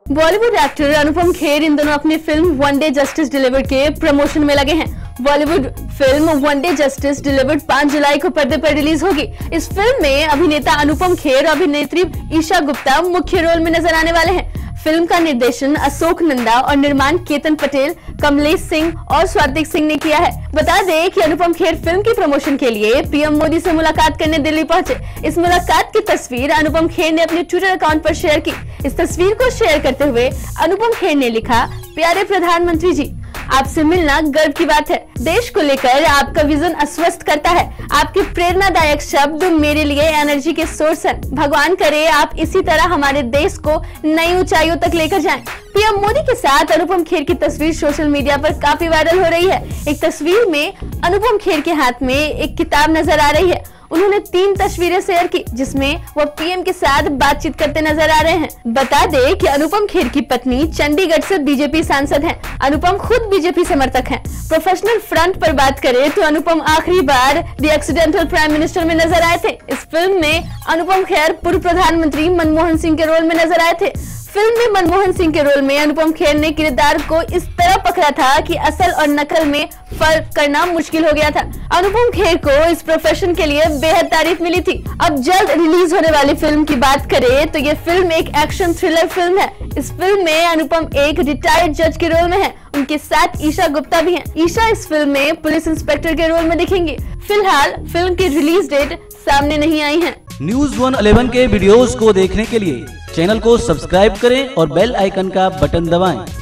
Bollywood actor Anupam Kher इन दोनों अपनी film One Day Justice Delivered के प्रमोशन में लगे हैं। Bollywood film One Day Justice Delivered 5 जुलाई को पर्दे पर रिलीज होगी। इस फिल्म में अभिनेता अनुपम खेर और अभिनेत्री ईशा गुप्ता मुख्य रोल में नजर आने वाले हैं। फिल्म का निर्देशन अशोक नंदा और निर्माण केतन पटेल, कमलेश सिंह और स्वातिक सिंह ने किया है। बता दें कि अनुपम खेर फिल्म की प्रमोशन के लिए पीएम मोदी से मुलाकात करने दिल्ली पहुंचे। इस मुलाकात की तस्वीर अनुपम खेर ने अपने ट्विटर अकाउंट पर शेयर की। इस तस्वीर को शेयर करते हुए अनुपम खेर ने लिखा, प्यारे प्रधानमंत्री जी, आपसे मिलना गर्व की बात है। देश को लेकर आपका विजन आश्वस्त करता है। आपके प्रेरणादायक शब्द मेरे लिए एनर्जी के सोर्स हैं। भगवान करे आप इसी तरह हमारे देश को नई ऊंचाइयों तक लेकर जाएं। पीएम मोदी के साथ अनुपम खेर की तस्वीर सोशल मीडिया पर काफी वायरल हो रही है। एक तस्वीर में अनुपम खेर के हाथ में एक किताब नजर आ रही है। उन्होंने 3 तस्वीरें शेयर की जिसमें वह पीएम के साथ बातचीत करते नजर आ रहे हैं। बता दें कि अनुपम खेर की पत्नी चंडीगढ़ से बीजेपी सांसद हैं। अनुपम खुद बीजेपी समर्थक हैं। प्रोफेशनल फ्रंट पर बात करें तो अनुपम आखिरी बार द एक्सीडेंटल प्राइम मिनिस्टर में नजर आए थे। इस फिल्म में अनुपम खेर पूर्व प्रधानमंत्री मनमोहन सिंह के रोल में नजर आए थे। फिल्म में मनमोहन सिंह के रोल में अनुपम खेर ने किरदार को इस तरह पकड़ा था कि असल और नकल में फर्क करना मुश्किल हो गया था। अनुपम खेर को इस प्रोफेशन के लिए बेहद तारीफ मिली थी। अब जल्द रिलीज होने वाली फिल्म की बात करें तो ये फिल्म एक एक्शन थ्रिलर फिल्म है। इस फिल्म में अनुपम एक रिटायर्ड जज के रोल में है। उनके साथ ईशा गुप्ता भी हैं। ईशा इस फिल्म में पुलिस इंस्पेक्टर के रोल में दिखेंगी। फिलहाल फिल्म की रिलीज डेट सामने नहीं आई है। न्यूज़ 111 के वीडियोस को देखने के लिए चैनल को सब्सक्राइब करें और बेल आइकन का बटन दबाएं।